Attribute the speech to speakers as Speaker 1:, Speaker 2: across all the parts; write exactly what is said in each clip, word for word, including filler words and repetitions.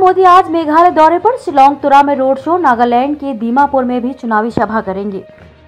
Speaker 1: मोदी आज मेघालय दौरे पर। शिलोंग तुरा में रोड शो, नागालैंड के दीमापुर में भी चुनावी सभा करेंगे।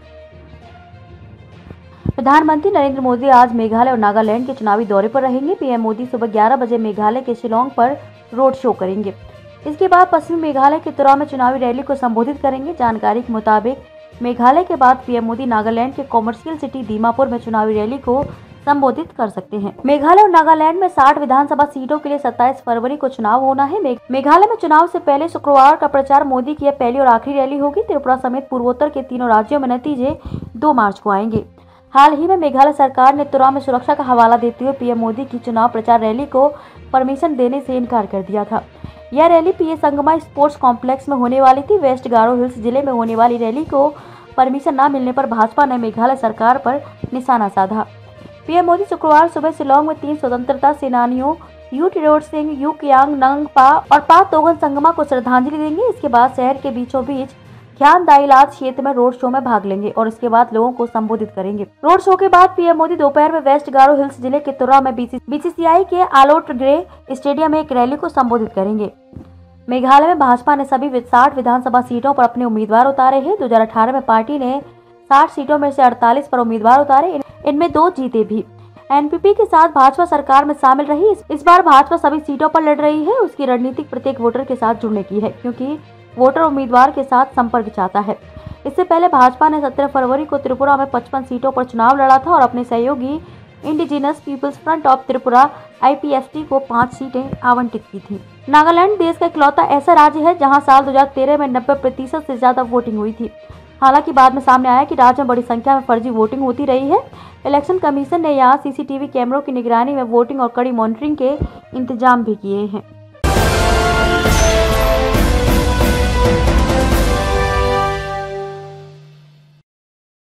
Speaker 1: प्रधानमंत्री नरेंद्र मोदी आज मेघालय और नागालैंड के चुनावी दौरे पर रहेंगे। पीएम मोदी सुबह ग्यारह बजे मेघालय के शिलोंग पर रोड शो करेंगे। इसके बाद पश्चिमी मेघालय के तुरा में चुनावी रैली को संबोधित करेंगे। जानकारी के मुताबिक मेघालय के बाद पीएम मोदी नागालैंड के कॉमर्शियल सिटी दीमापुर में चुनावी रैली को संबोधित कर सकते हैं। मेघालय और नागालैंड में साठ विधानसभा सीटों के लिए सत्ताईस फरवरी को चुनाव होना है। मेघालय में चुनाव से पहले शुक्रवार का प्रचार मोदी की यह पहली और आखिरी रैली होगी। त्रिपुरा समेत पूर्वोत्तर के तीनों राज्यों में नतीजे दो मार्च को आएंगे। हाल ही में मेघालय सरकार ने तुरा में सुरक्षा का हवाला देते हुए पीएम मोदी की चुनाव प्रचार रैली को परमिशन देने से इनकार कर दिया था। यह rally PA Sangma sports complex में होने वाली थी। वेस्ट गारो हिल्स जिले में होने वाली रैली को परमिशन न मिलने पर भाजपा ने मेघालय सरकार पर निशाना साधा। पीएम मोदी शुक्रवार सुबह शिलोंग में तीन स्वतंत्रता सेनानियों यू टिरोत सिंह, यू कियांग नंगपा और पा तोगन संगमा को श्रद्धांजलि देंगे। इसके बाद शहर के बीचों बीच ख्यान दाइलात क्षेत्र में रोड शो में भाग लेंगे और इसके बाद लोगों को संबोधित करेंगे। रोड शो के बाद पीएम मोदी दोपहर में वेस्ट गारो हिल्स जिले के तुरा में बीसीसीआई के आलोट ग्रे स्टेडियम में एक रैली को संबोधित करेंगे। मेघालय में भाजपा ने सभी साठ विधानसभा सीटों पर अपने उम्मीदवार उतारे हैं। दो हजार अठारह में पार्टी ने साठ सीटों में से अड़तालीस पर उम्मीदवार उतारे, इनमें दो जीते भी। एनपीपी के साथ भाजपा सरकार में शामिल रही। इस बार भाजपा सभी सीटों पर लड़ रही है। उसकी रणनीति प्रत्येक वोटर के साथ जुड़ने की है, क्योंकि वोटर उम्मीदवार के साथ संपर्क चाहता है। इससे पहले भाजपा ने सत्रह फरवरी को त्रिपुरा में पचपन सीटों पर चुनाव लड़ा था और अपने सहयोगी indigenous peoples front of Tripura IPFT को पाँच सीटें आवंटित की थी। नागालैंड देश का इकलौता ऐसा राज्य है जहां साल दो हजार तेरह में नब्बे प्रतिशत से ज्यादा वोटिंग हुई थी। हालांकि बाद में सामने आया कि राज्य में बड़ी संख्या में फर्जी वोटिंग होती रही है। इलेक्शन कमीशन ने यहां सीसीटीवी कैमरों की निगरानी में वोटिंग और कड़ी मॉनिटरिंग के इंतजाम भी किए हैं।